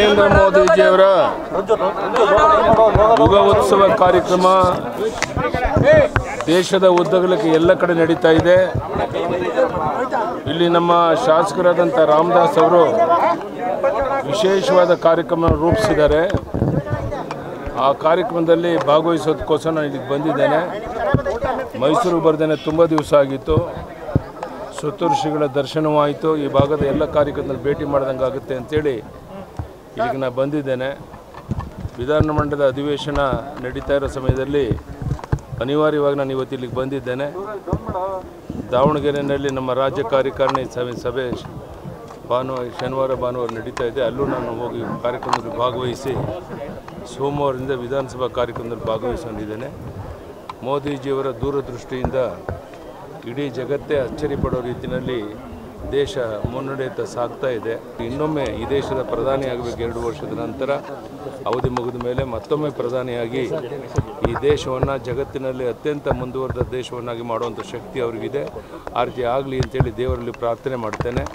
ನರೇಂದ್ರ ಮೋದಿಜಿಯವರ ಯುಗ ಉತ್ಸವ ಕಾರ್ಯಕ್ರಮ ದೇಶದ ಉದ್ದಗಲಕ್ಕೆ ಎಲ್ಲ ಕಡೆ ನಡೀತಾ ಇದೆ. ಇಲ್ಲಿ ನಮ್ಮ ಶಾಸಕರಾದಂಥ ರಾಮದಾಸ್ ಅವರು ವಿಶೇಷವಾದ ಕಾರ್ಯಕ್ರಮ ರೂಪಿಸಿದ್ದಾರೆ. ಆ ಕಾರ್ಯಕ್ರಮದಲ್ಲಿ ಭಾಗವಹಿಸೋದಕ್ಕೋಸ್ಕರ ನಾನು ಇಲ್ಲಿಗೆ ಬಂದಿದ್ದೇನೆ. ಮೈಸೂರಿಗೆ ಬರ್ದೇನೆ ತುಂಬ ದಿವಸ ಆಗಿತ್ತು. ಸಪ್ತಋಷಿಗಳ ದರ್ಶನವಾಯಿತು. ಈ ಭಾಗದ ಎಲ್ಲ ಕಾರ್ಯಕ್ರಮದಲ್ಲಿ ಭೇಟಿ ಮಾಡ್ದಂಗೆ ಆಗುತ್ತೆ ಅಂತೇಳಿ ಇಲ್ಲಿಗೆ ನಾನು ಬಂದಿದ್ದೇನೆ. ವಿಧಾನಮಂಡಲದ ಅಧಿವೇಶನ ನಡೀತಾ ಇರೋ ಸಮಯದಲ್ಲಿ ಅನಿವಾರ್ಯವಾಗಿ ನಾನು ಇವತ್ತು ಇಲ್ಲಿಗೆ ಬಂದಿದ್ದೇನೆ. ದಾವಣಗೆರೆಯಲ್ಲಿ ನಮ್ಮ ರಾಜ್ಯ ಕಾರ್ಯಕಾರಿಣಿ ಸಭೆ ಶನಿವಾರ ಭಾನುವಾರ ನಡೀತಾ ಇದೆ. ಅಲ್ಲೂ ನಾನು ಹೋಗಿ ಕಾರ್ಯಕ್ರಮದಲ್ಲಿ ಭಾಗವಹಿಸಿ ಸೋಮವಾರದಿಂದ ವಿಧಾನಸಭಾ ಕಾರ್ಯಕ್ರಮದಲ್ಲಿ ಭಾಗವಹಿಸಿಕೊಂಡಿದ್ದೇನೆ. ಮೋದಿಜಿಯವರ ದೂರದೃಷ್ಟಿಯಿಂದ ಇಡೀ ಜಗತ್ತೇ ಅಚ್ಚರಿ ಪಡೋ ರೀತಿಯಲ್ಲಿ ದೇಶ ಮುನ್ನಡೆಯುತ್ತಾ ಸಾಗ್ತಾ ಇದೆ. ಇನ್ನೊಮ್ಮೆ ಈ ದೇಶದ ಪ್ರಧಾನಿ ಆಗಬೇಕು. 2 ವರ್ಷದ ನಂತರ ಅವಧಿ ಮುಗಿದ ಮೇಲೆ ಮತ್ತೊಮ್ಮೆ ಪ್ರಧಾನಿಯಾಗಿ ಈ ದೇಶವನ್ನು ಜಗತ್ತಿನಲ್ಲಿ ಅತ್ಯಂತ ಮುಂದುವರೆದ ದೇಶವನ್ನಾಗಿ ಮಾಡುವಂಥ ಶಕ್ತಿ ಅವರಿಗಿದೆ. ಆ ರೀತಿ ಆಗಲಿ ಅಂತೇಳಿ ದೇವರಲ್ಲಿ ಪ್ರಾರ್ಥನೆ ಮಾಡ್ತೇನೆ.